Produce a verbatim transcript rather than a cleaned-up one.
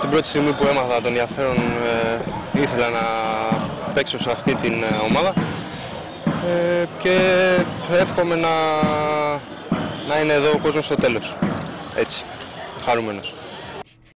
την πρώτη στιγμή που έμαθα τον ενδιαφέρον ε, ήθελα να παίξω σε αυτή την ομάδα ε, και εύχομαι να, να είναι εδώ ο κόσμος στο τέλος. Έτσι, χαρούμενος.